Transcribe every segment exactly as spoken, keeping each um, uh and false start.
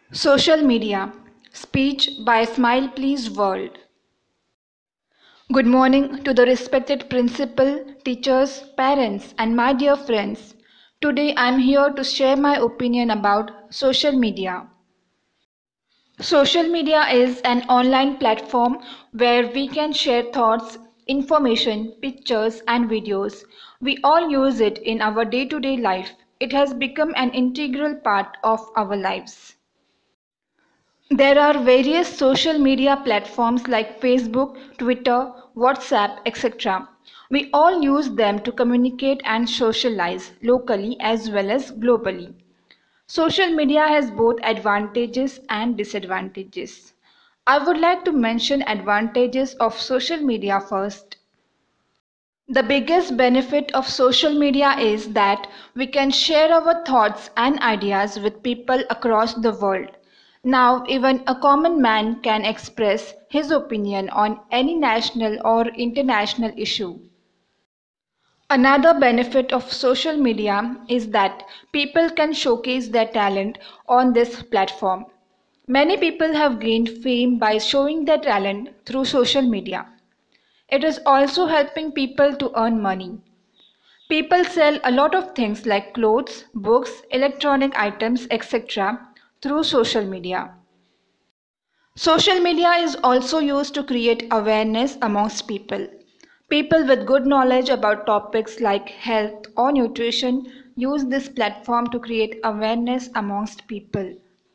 Social media. Speech by Smile Please World. Good morning to the respected principal, teachers, parents, and my dear friends. Today I am here to share my opinion about social media. Social media is an online platform where we can share thoughts, information, pictures, and videos. We all use it in our day to day life. It has become an integral part of our lives. There are various social media platforms like Facebook, Twitter, WhatsApp, et cetera. We all use them to communicate and socialize locally as well as globally. Social media has both advantages and disadvantages. I would like to mention advantages of social media first. The biggest benefit of social media is that we can share our thoughts and ideas with people across the world. Now, even a common man can express his opinion on any national or international issue. Another benefit of social media is that people can showcase their talent on this platform. Many people have gained fame by showing their talent through social media. It is also helping people to earn money. People sell a lot of things like clothes, books, electronic items, et cetera through social media. Social media is also used to create awareness amongst people. People with good knowledge about topics like health or nutrition use this platform to create awareness amongst people.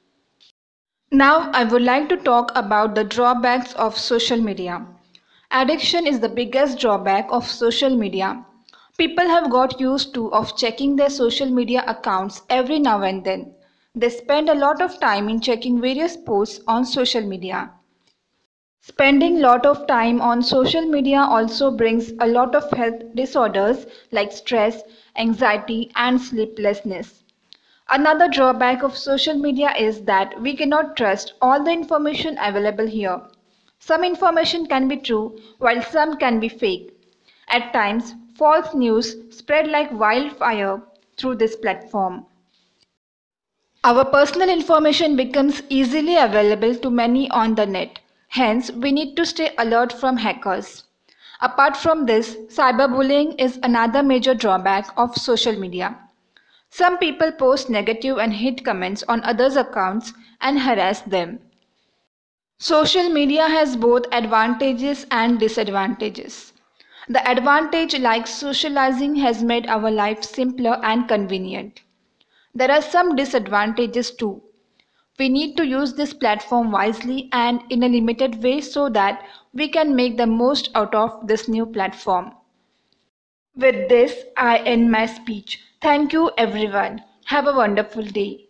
Now, I would like to talk about the drawbacks of social media. Addiction is the biggest drawback of social media. People have got used to of checking their social media accounts every now and then. They spend a lot of time in checking various posts on social media. Spending lot of time on social media also brings a lot of health disorders like stress, anxiety, and sleeplessness. Another drawback of social media is that we cannot trust all the information available here. Some information can be true while some can be fake. At times, false news spread like wildfire through this platform. Our personal information becomes easily available to many on the net. Hence, we need to stay alert from hackers. Apart from this, cyberbullying is another major drawback of social media. Some people post negative and hate comments on others' accounts and harass them. Social media has both advantages and disadvantages. The advantage, like socializing, has made our life simpler and convenient. There are some disadvantages too. We need to use this platform wisely and in a limited way so that we can make the most out of this new platform. With this, I end my speech. Thank you everyone. Have a wonderful day.